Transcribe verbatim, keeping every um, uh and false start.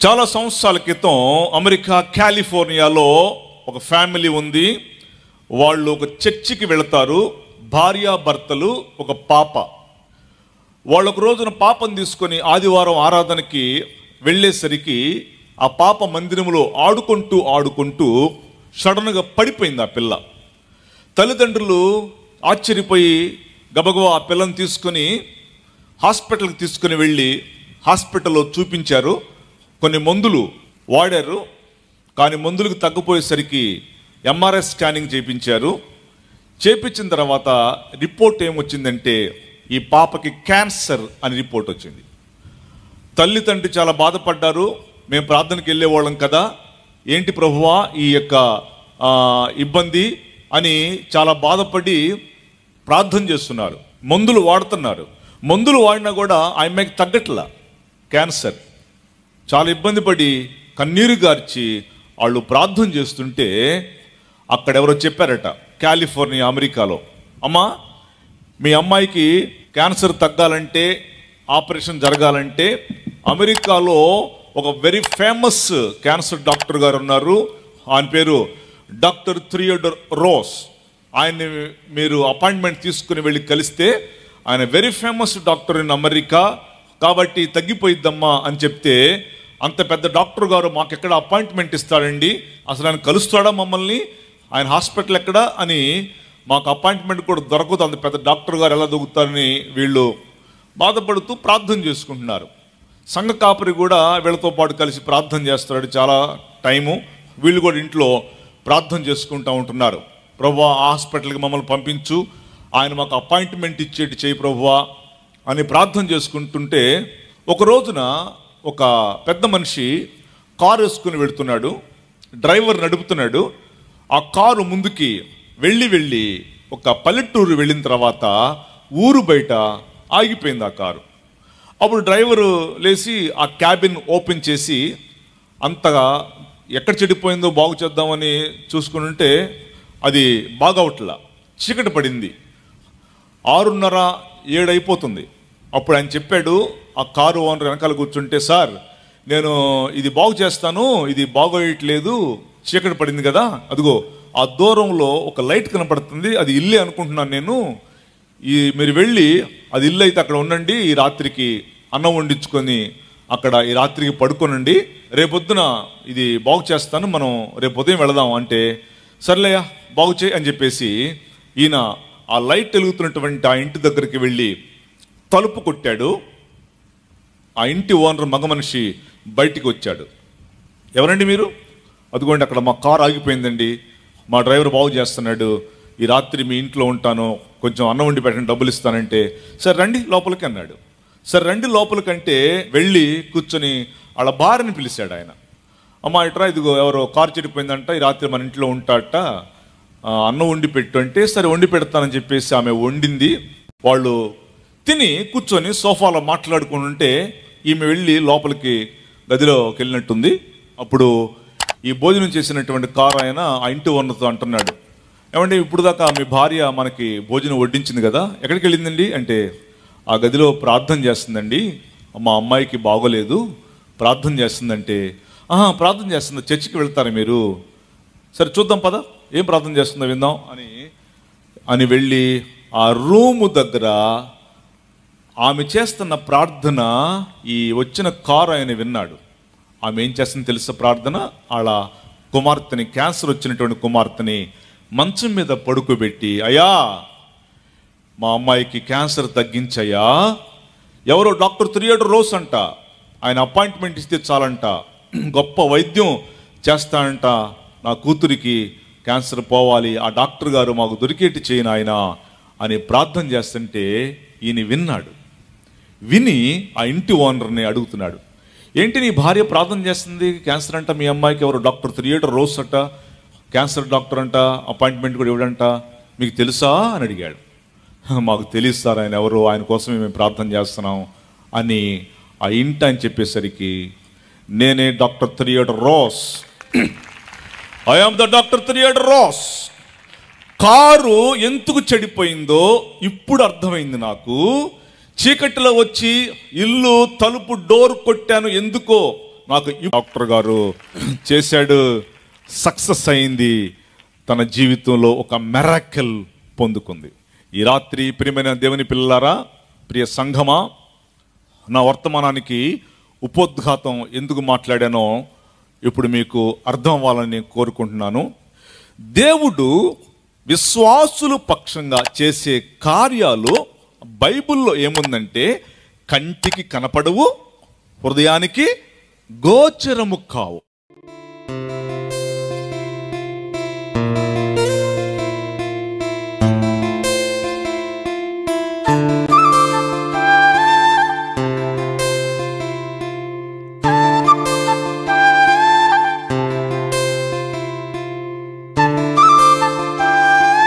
చాలా సంవత్సరాల క్రితం అమెరికా కాలిఫోర్నియాలో ఒక ఫ్యామిలీ ఉంది. వాళ్ళు ఒక చర్చికి వెళతారు, భార్యాభర్తలు, ఒక పాప. వాళ్ళు ఒక రోజున పాపను తీసుకొని ఆదివారం ఆరాధనకి వెళ్ళేసరికి ఆ పాప మందిరంలో ఆడుకుంటూ ఆడుకుంటూ సడన్గా పడిపోయింది ఆ పిల్ల. తల్లిదండ్రులు ఆశ్చర్యపోయి గబగబా ఆ పిల్లని తీసుకొని హాస్పిటల్కి తీసుకుని వెళ్ళి హాస్పిటల్లో చూపించారు. కొన్ని మందులు వాడారు, కానీ మందులకు తగ్గిపోయేసరికి ఎంఆర్ఐ స్కానింగ్ చేయించారు. చేయించిన తర్వాత రిపోర్ట్ ఏమొచ్చిందంటే ఈ పాపకి క్యాన్సర్ అని రిపోర్ట్ వచ్చింది. తల్లి తండ్రి చాలా బాధపడ్డారు. మేము ప్రార్థనకి వెళ్ళేవాళ్ళం కదా, ఏంటి ప్రభువా ఈ యొక్క ఇబ్బంది అని చాలా బాధపడి ప్రార్థన చేస్తున్నారు. మందులు వాడుతున్నారు, మందులు వాడినా కూడా ఆ అమ్మాయికి తగ్గట్లా క్యాన్సర్. చాలా ఇబ్బంది పడి కన్నీరు గార్చి వాళ్ళు ప్రార్థన చేస్తుంటే అక్కడ ఎవరో చెప్పారట, కాలిఫోర్నియా అమెరికాలో, అమ్మా మీ అమ్మాయికి క్యాన్సర్ తగ్గాలంటే, ఆపరేషన్ జరగాలంటే అమెరికాలో ఒక వెరీ ఫేమస్ క్యాన్సర్ డాక్టర్ గారు ఉన్నారు. ఆయన పేరు డాక్టర్ థియోడర్ రోస్. ఆయన్ని మీరు అపాయింట్మెంట్ తీసుకుని వెళ్ళి కలిస్తే ఆయన very famous doctor in America, కాబట్టి తగ్గిపోయిద్దమ్మా అని చెప్తే, అంత పెద్ద డాక్టర్ గారు మాకు ఎక్కడ అపాయింట్మెంట్ ఇస్తాడండి, అసలు ఆయన కలుస్తాడా మమ్మల్ని, ఆయన హాస్పిటల్ ఎక్కడ అని మాకు అపాయింట్మెంట్ కూడా దొరకదు, అంత పెద్ద డాక్టర్ గారు ఎలా దొరుకుతారని వీళ్ళు బాధపడుతూ ప్రార్థన చేసుకుంటున్నారు. సంఘ కాపరి కూడా వీళ్ళతో పాటు కలిసి ప్రార్థన చేస్తున్నాడు చాలా టైము. వీళ్ళు కూడా ఇంట్లో ప్రార్థన చేసుకుంటూ ఉంటున్నారు. ప్రభువా హాస్పిటల్కి మమ్మల్ని పంపించు, ఆయన మాకు అపాయింట్మెంట్ ఇచ్చేటి చేయి ప్రభువా అని ప్రార్థన చేసుకుంటుంటే ఒక రోజున ఒక పెద్ద మనిషి కారు వేసుకుని వెళుతున్నాడు. డ్రైవర్ నడుపుతున్నాడు. ఆ కారు ముందుకి వెళ్ళి వెళ్ళి ఒక పల్లెటూరు వెళ్ళిన తర్వాత ఊరు బయట ఆగిపోయింది ఆ కారు. అప్పుడు డ్రైవరు లేచి ఆ క్యాబిన్ ఓపెన్ చేసి అంతగా ఎక్కడ చెడిపోయిందో బాగు చేద్దామని చూసుకుని ఉంటే అది బాగవట్లా, చీకటి పడింది. ఆరున్నర ఏడు అయిపోతుంది. అప్పుడు ఆయన చెప్పాడు, ఆ కారు ఓనర్ వెనకాల కూర్చుంటే, సార్ నేను ఇది బాగు చేస్తాను, ఇది బాగోయట్లేదు, చీకటి పడింది కదా, అదిగో ఆ దూరంలో ఒక లైట్ కనపడుతుంది, అది ఇల్లే అనుకుంటున్నాను నేను, ఈ మీరు వెళ్ళి అది ఇల్లు అయితే అక్కడ ఉండండి, ఈ రాత్రికి అన్నం వండించుకొని అక్కడ ఈ రాత్రికి పడుకోనండి, రేపొద్దున ఇది బాగు చేస్తాను, మనం రేపు ఉదయం వెళదాం అంటే, సర్లేయా బాగు చేయి అని చెప్పేసి ఈయన ఆ లైట్ వెలుగుతున్నటువంటి ఆ ఇంటి దగ్గరికి వెళ్ళి తలుపు కొట్టాడు. ఆ ఇంటి ఓనర్ మగ మనిషి బయటికి వచ్చాడు. ఎవరండి మీరు? అదిగోండి అక్కడ మా కారు ఆగిపోయిందండి, మా డ్రైవర్ బాగు చేస్తున్నాడు, ఈ రాత్రి మీ ఇంట్లో ఉంటాను, కొంచెం అన్నం వండి పెట్టండి, డబ్బులు ఇస్తానంటే, సరే రండి లోపలికి అన్నాడు. సరే రండి లోపలికంటే వెళ్ళి కూర్చొని వాళ్ళ భార్యని పిలిచాడు ఆయన. అమ్మ ఇట్రా, ఇదిగో ఎవరో కారు చెడిపోయిందంట, ఈ రాత్రి మన ఇంట్లో ఉంటాట, అన్నం వండి పెట్టు అంటే, సరే వండి పెడతానని చెప్పేసి ఆమె వండింది. వాళ్ళు తిని కూర్చొని సోఫాలో మాట్లాడుకుని ఉంటే ఈమె వెళ్ళి లోపలికి గదిలోకి వెళ్ళినట్టుంది. అప్పుడు ఈ భోజనం చేసినటువంటి కారు ఆయన ఆ ఇంటి ఓనర్తో అంటున్నాడు, ఏమంటే ఇప్పుడు దాకా మీ భార్య మనకి భోజనం వడ్డించింది కదా, ఎక్కడికి వెళ్ళిందండి అంటే, ఆ గదిలో ప్రార్థన చేస్తుందండి, మా అమ్మాయికి బాగోలేదు ప్రార్థన చేస్తుందంటే, ఆహా ప్రార్థన చేస్తుందా, చర్చికి వెళ్తారా మీరు, సరే చూద్దాం పద, ఏం ప్రార్థన చేస్తుందో విందాం అని అని వెళ్ళి ఆ రూము దగ్గర ఆమె చేస్తున్న ప్రార్థన ఈ వచ్చిన కారు ఆయన విన్నాడు. ఆమె ఏం చేస్తుందో తెలుసా ప్రార్థన, వాళ్ళ కుమార్తెని, క్యాన్సర్ వచ్చినటువంటి కుమార్తెని మంచం మీద పడుకోబెట్టి, అయ్యా మా అమ్మాయికి క్యాన్సర్ తగ్గించయ్యా, ఎవరో డాక్టర్ థియోడర్ రోస్ అంట, ఆయన అపాయింట్మెంట్ ఇస్తే చాలంట, గొప్ప వైద్యం చేస్తానంట, నా కూతురికి క్యాన్సర్ పోవాలి, ఆ డాక్టర్ గారు మాకు దొరికేటి చేయను ఆయన అని ప్రార్థన చేస్తుంటే ఈయన విన్నాడు. విని ఆ ఇంటి ఓనర్ని అడుగుతున్నాడు, ఏంటి నీ భార్య ప్రార్థన చేస్తుంది, క్యాన్సర్ అంట, మీ అమ్మాయికి ఎవరు డాక్టర్ థియోడర్ రోస్ అంట, క్యాన్సర్ డాక్టర్ అంట, అపాయింట్మెంట్ కూడా ఇవ్వడంట, మీకు తెలుసా అని అడిగాడు. మాకు తెలుసు సార్, ఆయన ఎవరు, ఆయన కోసమే మేము ప్రార్థన చేస్తున్నాం అని ఆ ఇంట అని చెప్పేసరికి, నేనే doctor Theodore Rose, I am the doctor Theodore Rose. Car ఎందుకు చెడిపోయిందో ఇప్పుడు అర్థమైంది నాకు. చీకటిలో వచ్చి ఇల్లు తలుపు డోర్ కొట్టాను ఎందుకో, నాకు ఈ డాక్టర్ గారు చేశాడు, సక్సెస్ అయింది, తన జీవితంలో ఒక మిరాకిల్ పొందుకుంది. ఈ రాత్రి ప్రియమైన దేవుని పిల్లలారా, ప్రియ సంఘమా, నా వర్తమానానికి ఉపోద్ఘాతం ఎందుకు మాట్లాడానో ఇప్పుడు మీకు అర్థం అవ్వాలని నేను కోరుకుంటున్నాను. దేవుడు విశ్వాసుల పక్షంగా చేసే కార్యాలు బైబిల్లో ఏముందంటే కంటికి కనపడవు, హృదయానికి గోచరము కావు.